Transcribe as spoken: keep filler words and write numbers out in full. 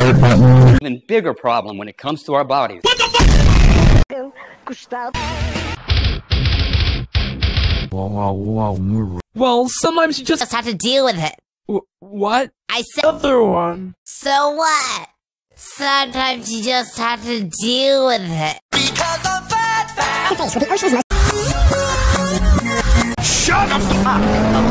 Even bigger problem when it comes to our bodies. Well, sometimes you just Just have to deal with it. W what? I said Other one. So what? Sometimes you just have to deal with it. Because of fat, fat. Your face with the ocean's most. Shut up!